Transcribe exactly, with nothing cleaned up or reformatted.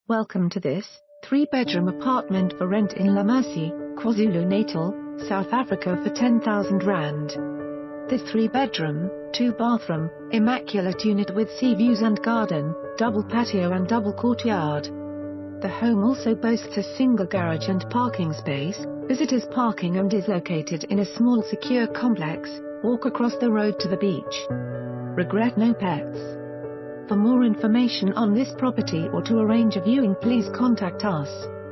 Welcome to this three-bedroom apartment for rent in La Mercy, KwaZulu Natal, South Africa for ten thousand rand. This three-bedroom, two-bathroom, immaculate unit with sea views and garden, double patio and double courtyard. The home also boasts a single garage and parking space, visitors parking, and is located in a small secure complex. Walk across the road to the beach. Regret no pets. For more information on this property or to arrange a viewing, please contact us.